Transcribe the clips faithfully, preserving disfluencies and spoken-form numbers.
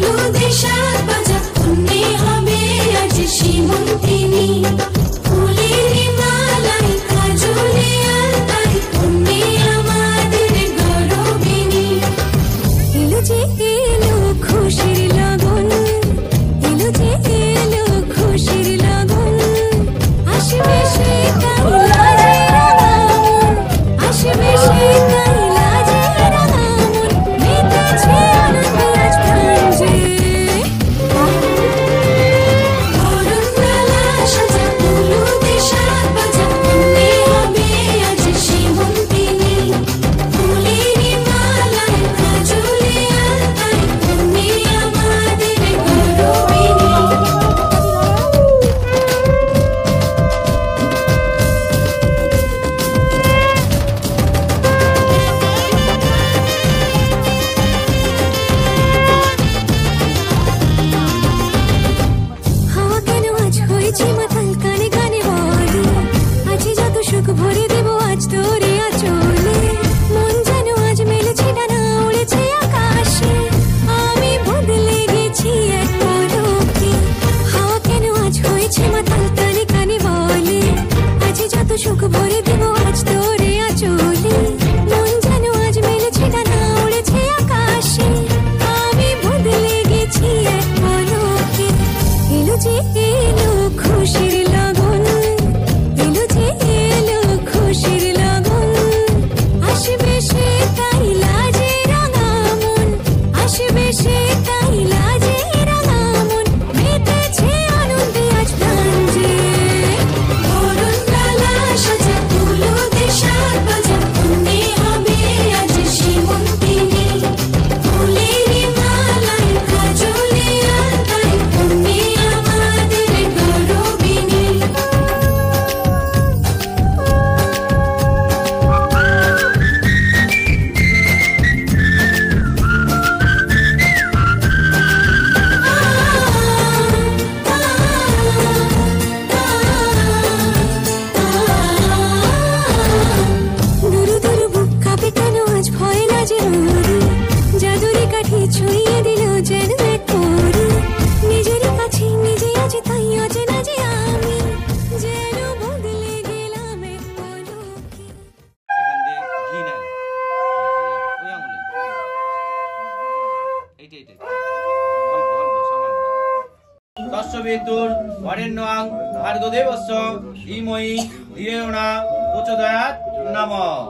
তস্যবিতুর বরেণ্যং ভার্গদেবস্য ধীমহি ধিয়ো ন প্রচোদয়াৎ নমঃ।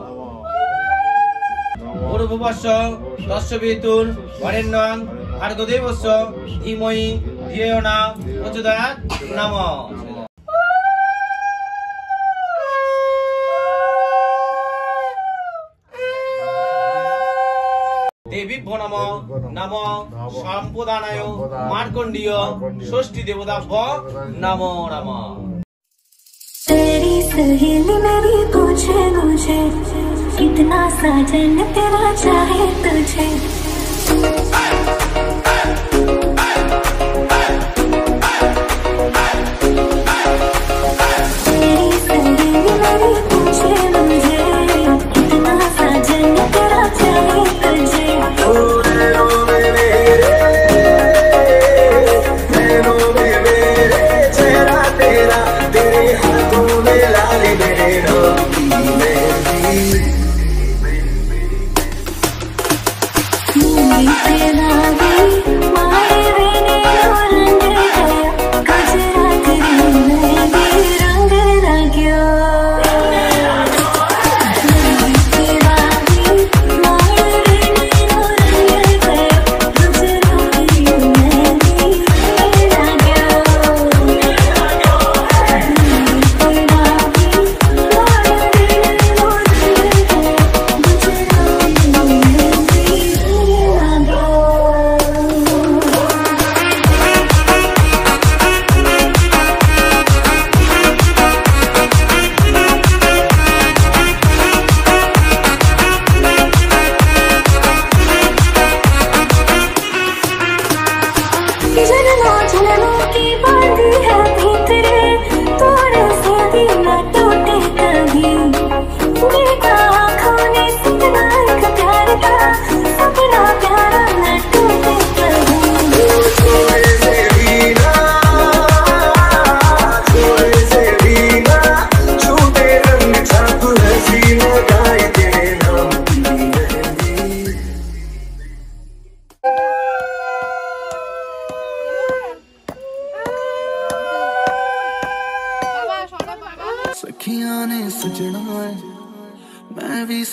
পূর্ববস্য তস্যবিতুর বরেণ্যং ভার্গদেবস্য ধীমহি ধিয়ো ন প্রচোদয়াৎ নমঃ। দেবীভ্যো নমঃ নমঃ সম্পদানায় মার্কণ্ডীয় ষষ্ঠী দেবতাভ্যো নমো নমঃ। तेरी सहेली मेरी पूछे मुझे कितना साजन तेरा चाहे तुझे। तेरी सहेली मेरी पूछे मुझे कितना साजन तेरा चाहे तुझे।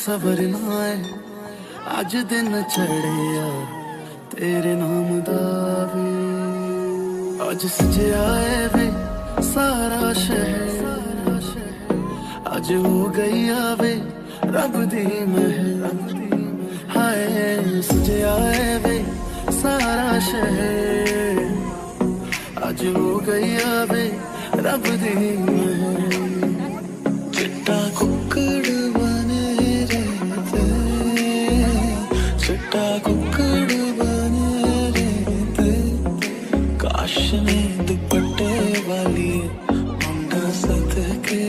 सबर ना आए अज दिन चढ़िया तेरे नाम दा वे अज सजया है वे सारा शहर अज हो गई आवे रब दी महल हाय सजया है वे सारा शहर अज हो गई आवे रब दी महल चिट्टा कुक्कड़ बने रहते चिट्टा कुक्कड़ बने रहते काश ने दुपट्टे वाली मुंडा सद के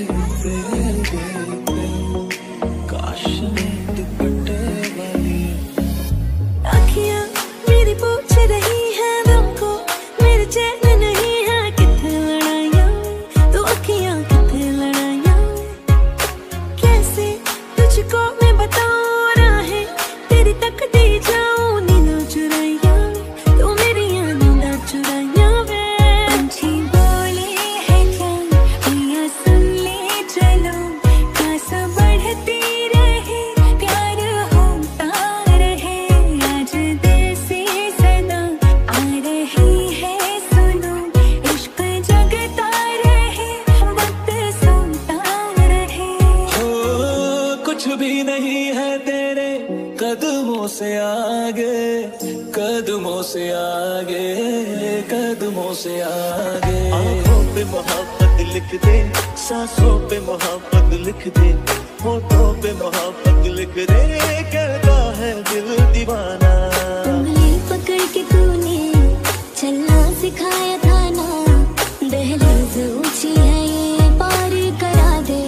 काश ने दुपट्टे वाली अखियां मेरी पूछ रही है हमको मेरे चैन नहीं है कितने लड़ाइयां तो अखियां कितने लड़ाइयां कैसे तुझको मैं बताऊं राहें तेरी तक दी जाऊं नींद चुराइयां तो मेरी नींद चुराइयां वे पंछी बोले है क्या भैया सुन ले चलो प्यास बढ़ती रहे प्यार होता रहे आज देसी सदा आ रही है सुनो इश्क जगता रहे वक्त सोता रहे हो कुछ भी नहीं है तेरे कदमों से आगे कदमों से आगे कदमों से आगे आंखों पे मोहब्बत लिख दे सांसों पे मोहब्बत लिख दे होठों पे मोहब्बत लिख दे कहता है दिल दीवाना उंगली पकड़ के तूने चलना सिखाया था ना दहलीज ऊंची है ये पार करा दे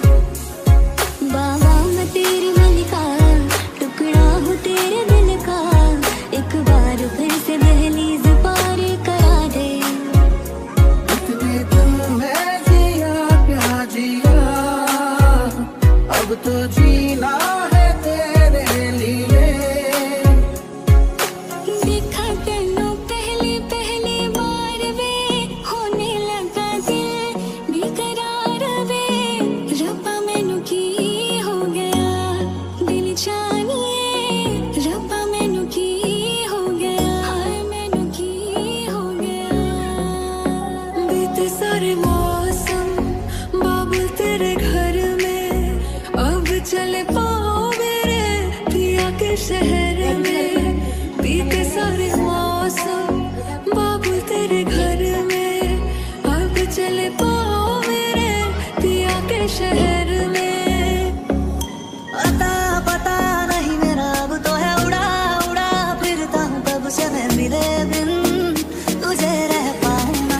बाबा मैं तेरी मलिका टुकड़ा हूँ तेरे दिल का एक बार फिर से दहलीज पार करा दे इतने दिल में जिया प्यार जिया अब तो जीना है तेरे लिए देखा तेनों पहली पहली बार वे होने लगा दिल बेकरार वे रब्बा मैनू की हो गया दिल जानिए रब्बा मैनू की हो गया हाय मैनू की हो गया बीते सारे मौसम बाबुल तेरे घर में अब चले पाओ मेरे पिया के शहर में बीते सारे मौसम बाबुल तेरे घर में अब चले पाओ मेरे पिया के शहर में अता पता नहीं मेरा अब तो है उड़ा उड़ा फिरता हूँ कब से मैं मिले बिन तुझे रह पाऊँ ना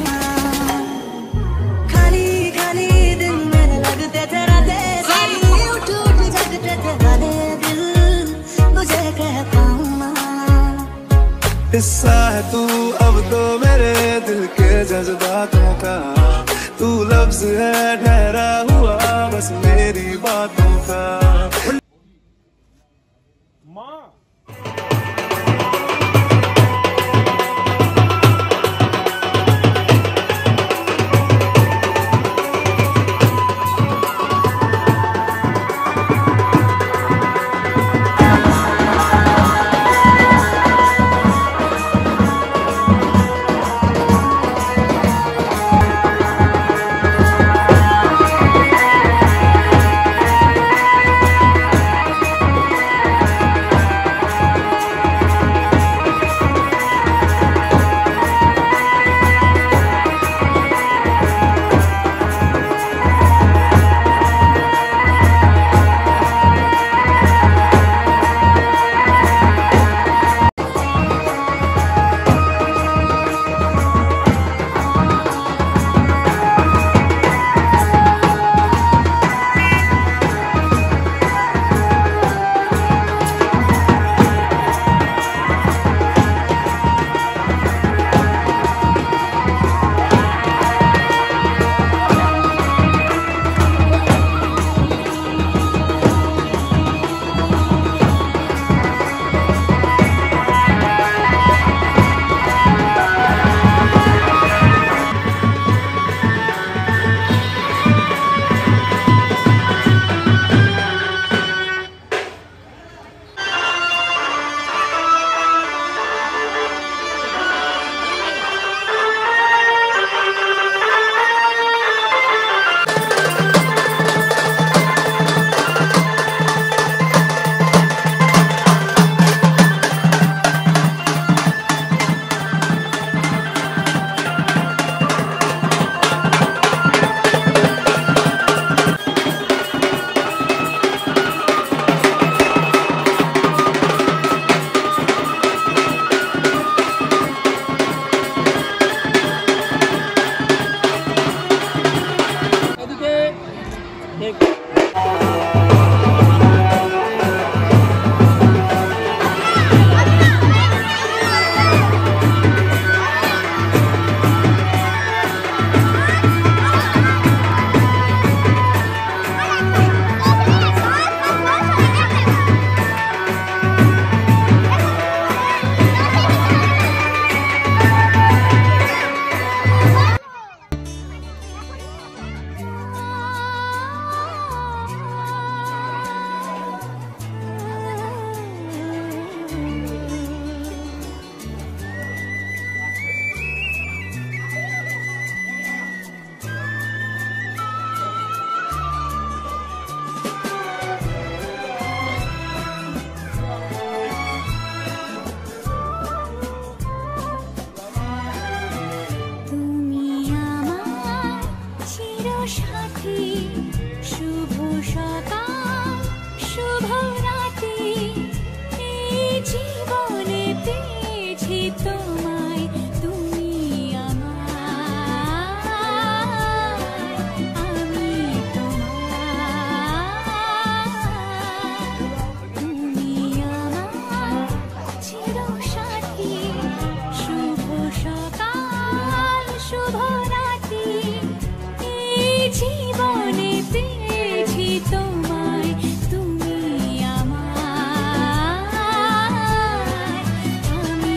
खाली खाली दिन मेरे लगते थे रातें सारी उठ उठ जगते थे वाले दिल तुझे कह पाऊँ ना हिस्सा है तू अब तो मेरे दिल के जज्बातों का तू लफ्ज है ठहरा हुआ बस मेरी बातों का জীবনে পেয়েছি তোমায়, তুমি আমার, আমি তোমার, তুমি আমার চিরসাথী। শুভ সকাল শুভ রাত্রি, এই জীবনে পেয়েছি তোমায়, তুমি আমার, আমি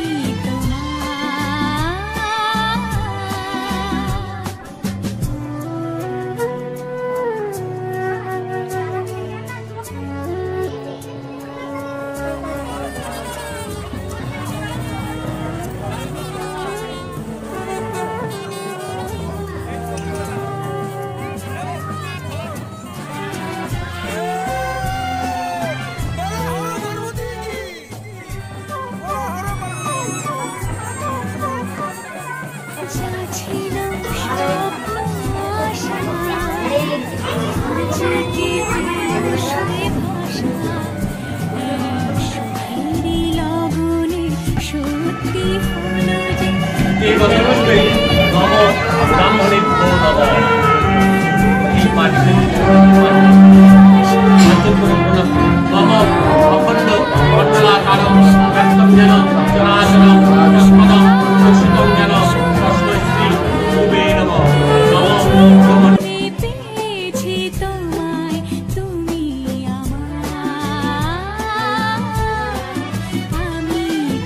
যা ছিল স্বপ্ন আশা, আজকে পেল সে ভাষা, এই সুখেরই লগনে সত্যি হলো যে এই বছরই নম ব্রাহ্মণেভ্যো নমঃ। এই পাঠে নম অখণ্ড মণ্ডলাকারম ব্যক্তম যেন চরাচরম যস্পদম দর্শিতম যেন তস্मै শ্রী গুরবে নমঃ। নমঃ পেয়েছি তোমায়, তুমি আমার, আমি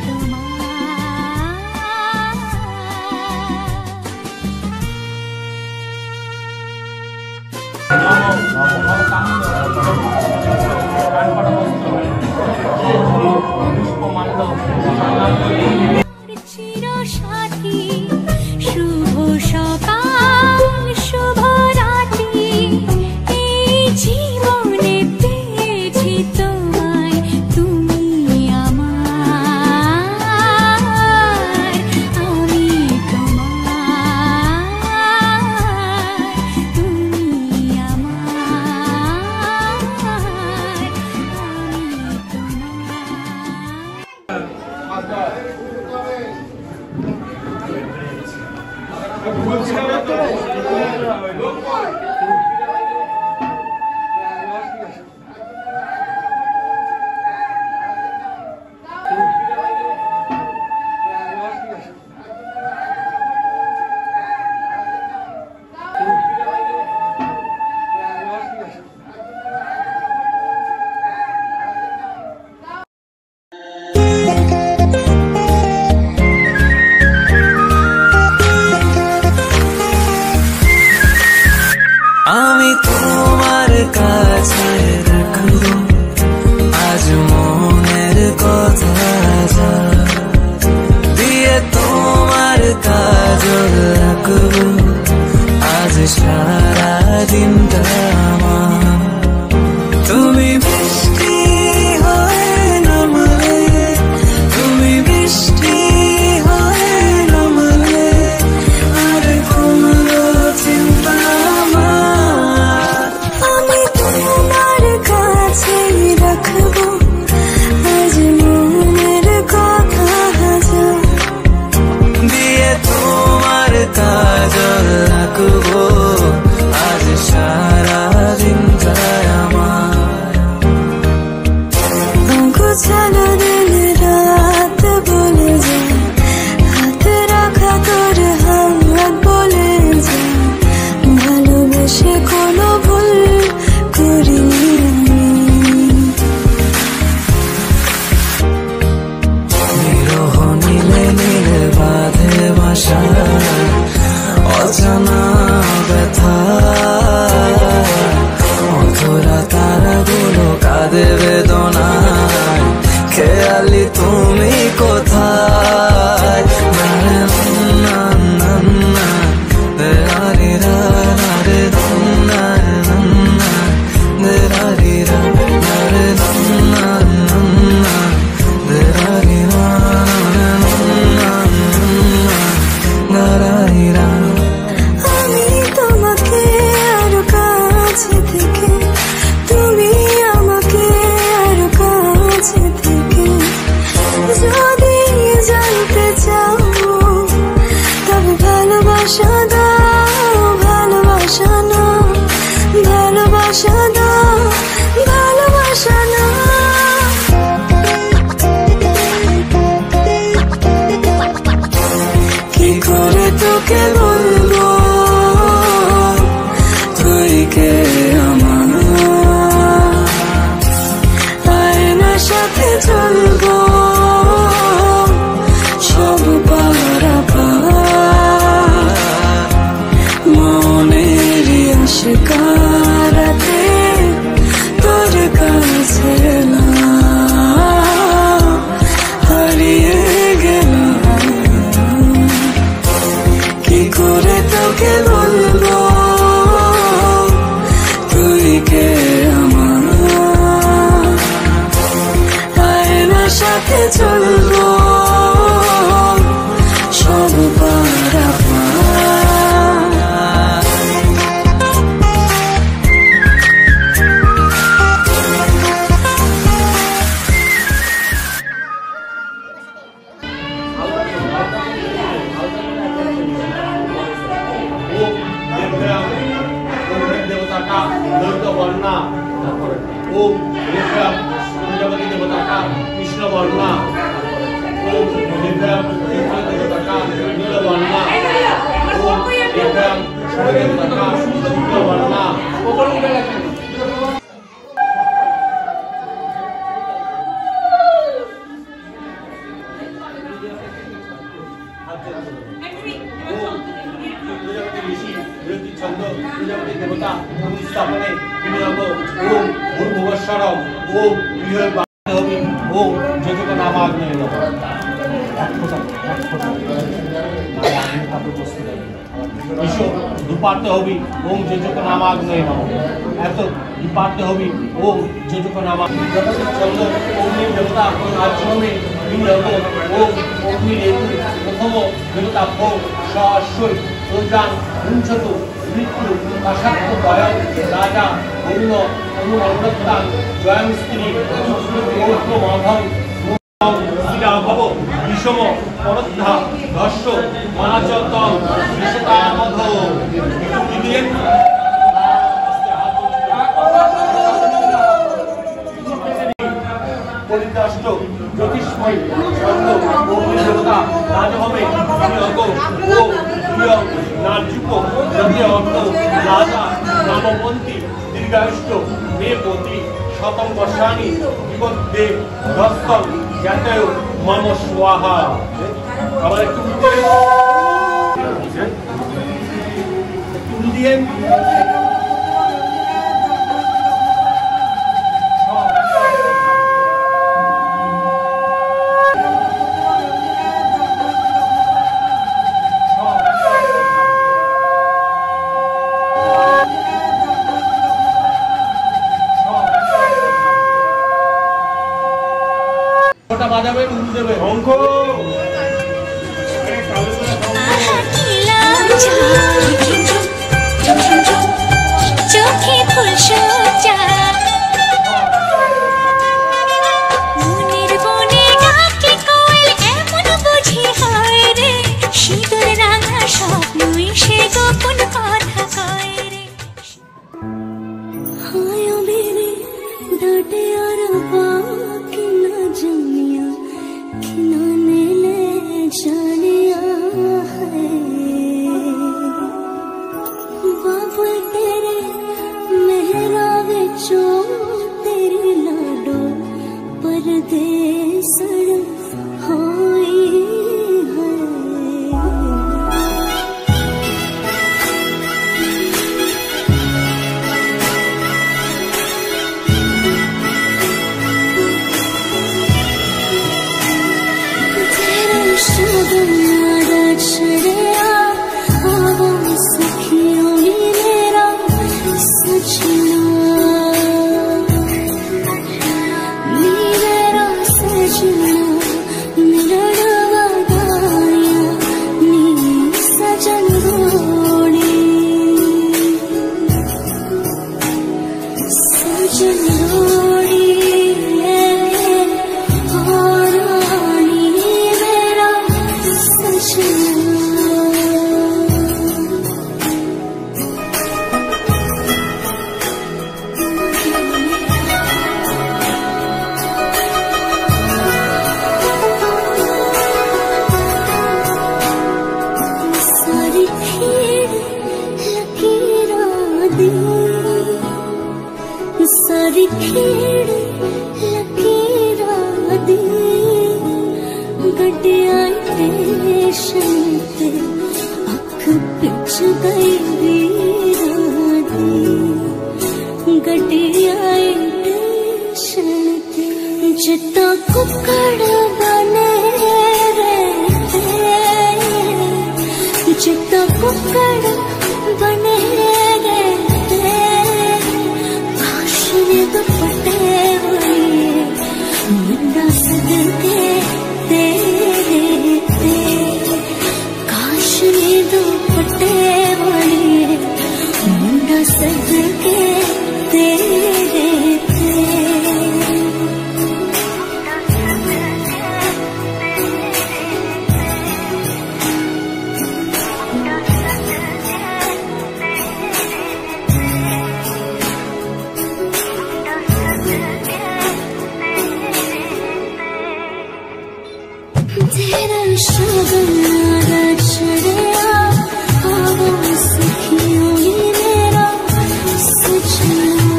চিরসাথী। শুভ সকাল শুভ রাত্রি, এই জীবনে পেয়েছি তোমায়, তুমি আমার, আমি তোমার, তুমি আমার, আমি তোমার। আমি তোমার কাছে রাখবো আজ মনের কথা, যা দিয়ে তোমার কাজল রাখবো আজ সারা দিনটা আমার। তুমি বৃষ্টি হয়ে নামলে, তুমি বৃষ্টি হয়ে নামলে, আর কোনো চিন্তা আমার। আমি তোমার কাছে রাখবো আজ মনের কথা, দিয়ে তোমার কাজল রাখবো আজ সারা দিন চলবো সব ओम दिव्यम प्रजापति देवता का कृष्ण वर्णा ओम दिव्यम देवता का नील वर्णा ओम दिव्यम देवता का शुक्ल वर्णा छंद प्रजापति देवता स्थापने ओम भूर्भुवस्वरम ओम बृहद् ओम जजुकनामाग्नये ईशो दुपाते हबि ओम जजुकनामाग्नये एत दुपाते हबि ओम जजुकनामा छंद अग्नि देवता आश्रमे ओम अग्नि प्रथम देवता भो शाश्वत प्रजान मुंचतु मृत्यु अशक्त भय राजा वरुण अनुमर्दत्तान जयं स्त्री गौत्र माधव श्रीराघव विषम परद्धा धर्ष मनाचतम विषतामध परिदष्ट ज्योतिषमय छंद अग्नि देवता राजभवे ओ नाजुको जदि अर्थ राजा नामवंती दीर्घायुष्ट मेपति शतम वर्षाणि विपद्ये दस्तम ज्ञातयो मम स्वाहा আবার একটু দিয়ে বাজাবে উড়ু দেবে অঙ্ক চোখে ফুল সোজা মনের বনে ডাকে কোয়েল এমন বুঝি হয় রে শীতল রাঙা স্বপ্নই সে গোপন কথা কয় রে হায় মেরে ডাটে আর বাকি না জানিয়া खिलौने ले जानिया है बाबू तेरे मेहरा विचो तेरी लाडो परदेसड़ होई है Shubhamara chhaya avo sakhiyo mera sajna mera sajna mera wadaya ni sajan rodi sajan rodi सारी खेड़ लकीरा दी गड्डिया स्टेशन ते अख पिछ गई वीरा दी गड्डिया स्टेशन ते जिता कुकड़ बने रे जिता कुकड़ बने रे दुपट्टे हुए मिंदा सदके तेरा शगुन चढ़िया आवाज़ सखियों ही मेरा सजना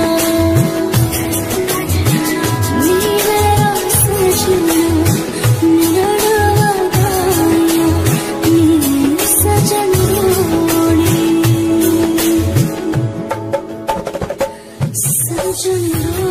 नी मेरा सजना मेरा गाया नी सजनोड़ी सजनोड़ी